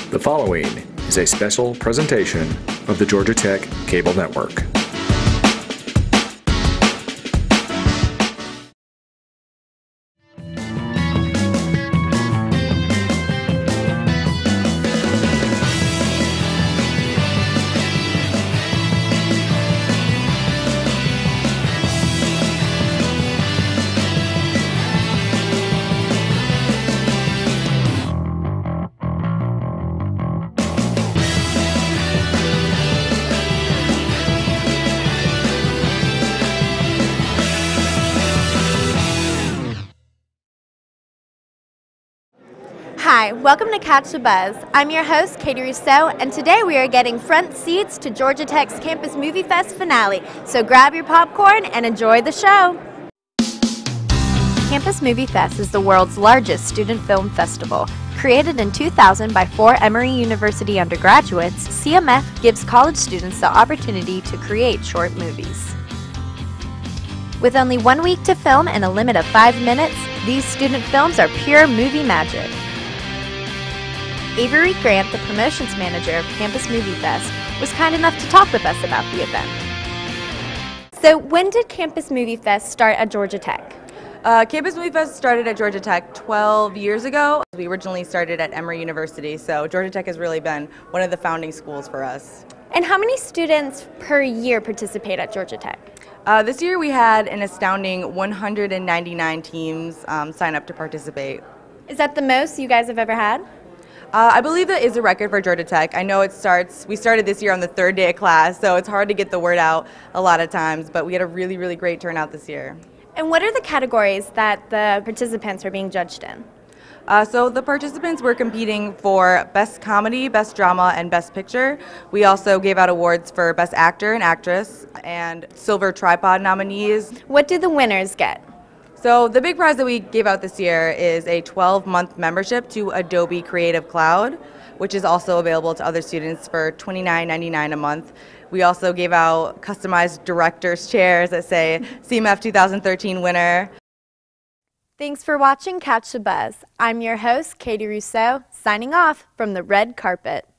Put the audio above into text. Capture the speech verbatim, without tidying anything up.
The following is a special presentation of the Georgia Tech Cable Network. Hi, welcome to Catch the Buzz. I'm your host, Katie Rousseau, and today we are getting front seats to Georgia Tech's Campus Movie Fest finale. So grab your popcorn and enjoy the show. Campus Movie Fest is the world's largest student film festival. Created in two thousand by four Emory University undergraduates, C M F gives college students the opportunity to create short movies. With only one week to film and a limit of five minutes, these student films are pure movie magic. Avery Grant, the promotions manager of Campus Movie Fest, was kind enough to talk with us about the event. So when did Campus Movie Fest start at Georgia Tech? Uh, Campus Movie Fest started at Georgia Tech twelve years ago. We originally started at Emory University, so Georgia Tech has really been one of the founding schools for us. And how many students per year participate at Georgia Tech? Uh, this year we had an astounding one hundred ninety-nine teams um, sign up to participate. Is that the most you guys have ever had? Uh, I believe that is a record for Georgia Tech. I know it starts, we started this year on the third day of class, so it's hard to get the word out a lot of times, but we had a really, really great turnout this year. And what are the categories that the participants are being judged in? Uh, so the participants were competing for Best Comedy, Best Drama, and Best Picture. We also gave out awards for Best Actor and Actress and Silver Tripod nominees. What do the winners get? So the big prize that we gave out this year is a twelve month membership to Adobe Creative Cloud, which is also available to other students for twenty-nine ninety-nine a month. We also gave out customized director's chairs that say C M F two thousand thirteen winner. Thanks for watching Catch the Buzz. I'm your host, Katie Rousseau, signing off from the red carpet.